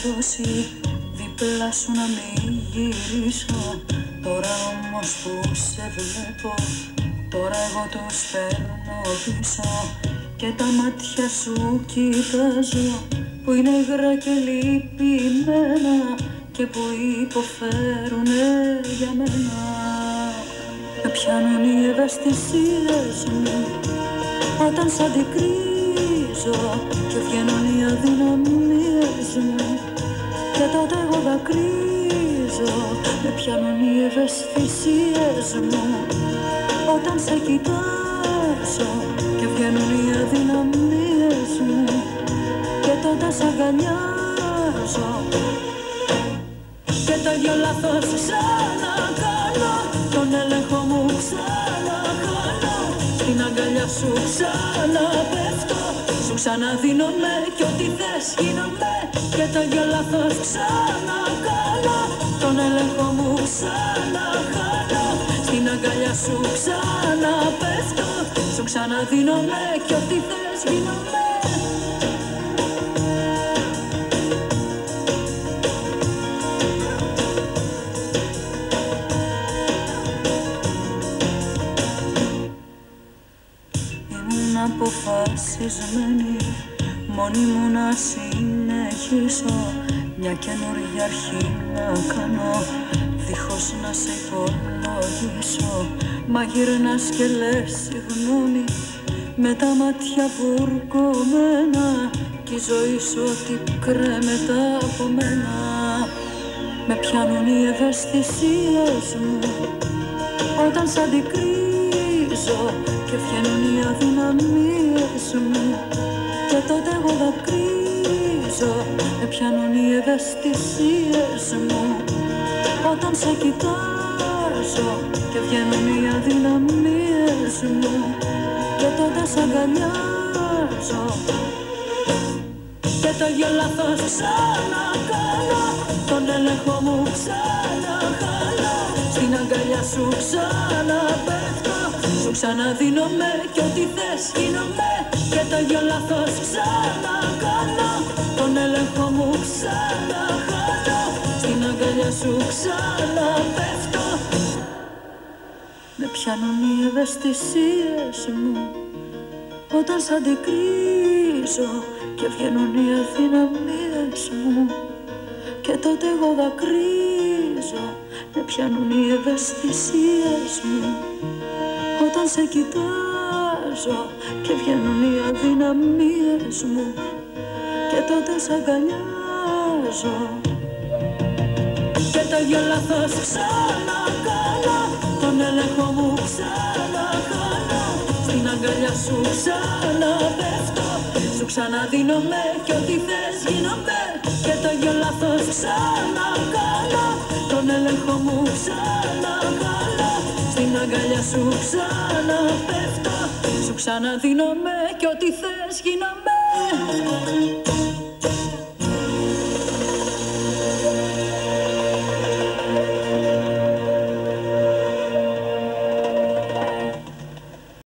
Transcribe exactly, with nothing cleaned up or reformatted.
σώσει, δίπλα σου να μην γυρίσω. Τώρα όμως που σε βλέπω, τώρα εγώ τους παίρνω πίσω. Και τα μάτια σου κοιτάζω, που είναι υγρά και λυπημένα και που υποφέρουνε για μένα. Με πιάνουν οι ευαισθησίες μου όταν σ' αντικρίζω και βγαίνουν οι αδυναμίες μου και τότε εγώ δακρύζω. Με πιάνουν οι ευαισθησίες μου όταν σε κοιτάζω και βγαίνουν οι αδυναμίες μου και τότε σ' αγκαλιάζω. Και το ίδιο λάθος ξανακάνω, τον έλεγχο μου ξαναχάνω, στην αγκαλιά σου ξαναπέφτω, σου ξαναδίνομαι κι ό,τι θες γίνομαι. Και το ίδιο λάθος ξανακάνω, τον έλεγχο μου ξαναχάνω, στην αγκαλιά σου ξαναπέφτω, σου ξαναδίνομαι κι ό,τι θες γίνομαι. Αποφασισμένη μόνη μου να συνεχίσω μια καινούργια αρχή να κάνω, δίχως να σε υπολογίσω. Μα γυρνάς και λες συγγνώμη με τα μάτια βουρκωμένα κι η ζωή σου ότι κρέμεται από μένα. Με πιάνουν οι ευαισθησίες μου όταν σ' αντικρίζω και βγαίνουν οι αδυναμίες μου και τότε εγώ δακρύζω. Με πιάνουν οι ευαισθησίες μου όταν σε κοιτάζω και βγαίνουν οι αδυναμίες μου και τότε σ' αγκαλιάζω. Και το ίδιο λάθος ξανακάνω, τον έλεγχο μου ξαναχάνω, στην αγκαλιά σου ξαναπέφτω, σου ξαναδίνομαι κι ό,τι θες γίνομαι. Και το ίδιο λάθος ξανακάνω, τον έλεγχο μου ξαναχάνω, στην αγκαλιά σου ξαναπέφτω. Με πιάνουν οι ευαισθησίες μου όταν σ' αντικρίζω και βγαίνουν οι αδυναμίες μου και τότε εγώ δακρύζω. Με πιάνουν οι ευαισθησίες μου όταν σε κοιτάζω και βγαίνουν οι αδυναμίες μου και τότε σ' αγκαλιάζω. Και το ίδιο λάθος ξανακάνω, τον έλεγχο μου ξαναχάνω, στην αγκαλιά σου ξαναπέφτω, σου ξαναδίνομαι κι ό,τι θες γίνομαι. Και το ίδιο λάθος ξανακάνω, τον έλεγχο μου ξαναχάνω, στην αγκαλιά σου ξαναπέφτω, σου ξαναδίνομαι κι ό,τι θες γίνομαι.